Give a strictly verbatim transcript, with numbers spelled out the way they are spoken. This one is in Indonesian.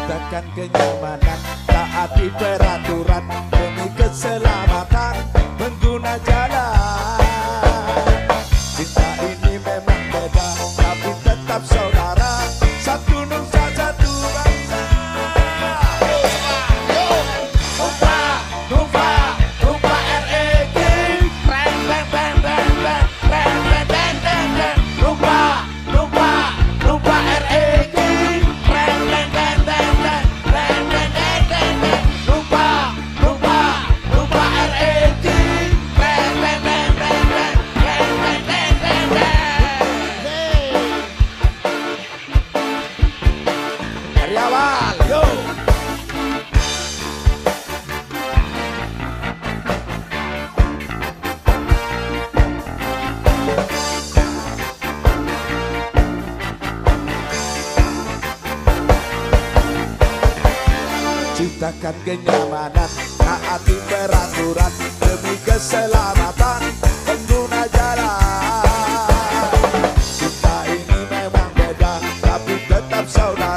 ciptakan kenyamanan, taati peraturan demi keselamatan pengguna jalan. Cinta ini memang beda, tapi tetap saudara, satu nusa satu bangsa. Nufa, Nufa, Nufa R E G, ren ren ren ren ren ren ren ren ren ren. Nufa, Nufa, Nufa R E G, ren ren ren ren ren ren ren ren ren ren. Nufa, Nufa, Nufa R E G, ren ren ren ren ren ren ren ren ren ren. Dari awal, yo. Ciptakan kenyamanan, taati peraturan demi keselamatan pengguna jalan. Cinta ini memang beda, tapi tetap saudara.